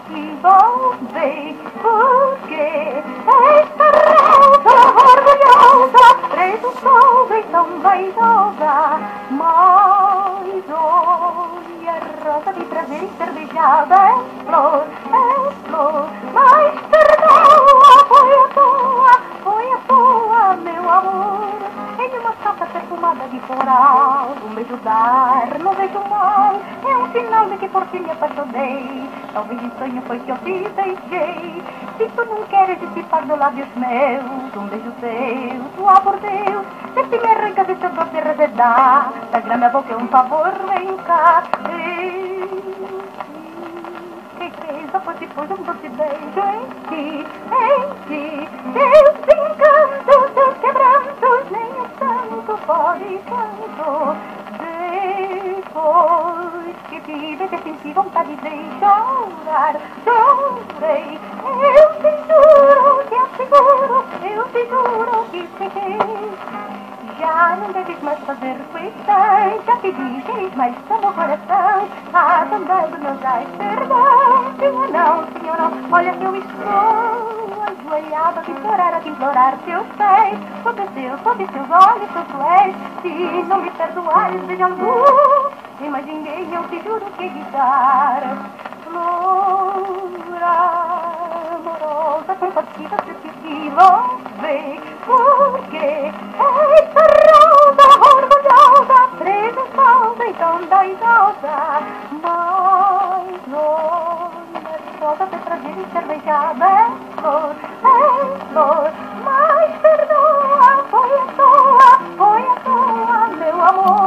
e voltei, porque esta rosa orgulhosa presunçosa e tão vaidosa, mas olha, a rosa de prazer e cervejada é flor, mas perdoa, foi a tua, meu amor, em uma taça perfumada de coral, um beijo dar, não vejo mal, é um sinal de que por ti me apaixonei, talvez em sonho foi que eu te deixei, se tu não queres dissipar dos lábios meus, um beijo teu, por Deus, se te me arranca desse dor de revedar, sagra minha boca é um favor, vem cá, que só fosse por um doce beijo em ti, teus encantos, teus quebrantos, nem o santo pode canto. Depois que te vejo, senti vontade de chorar, chorei, eu te juro que fiquei. Já não deves mais fazer questões, já te disse, mas está no coração, andando meus ais, perdão, sim ou não, olha que eu estou ajoelhada, a te implorar teus pés, sob seus olhos, tu és, se não me perdoares, veja luz, e mais ninguém, eu te juro que guitar, flor amorosa, compassiva, sensitiva, vem, porque esta rosa orgulhosa, presunçosa e tão vaidosa, mas olha, rosa de prazer e cervejada é flor, mas perdoa, foi a tua, meu amor.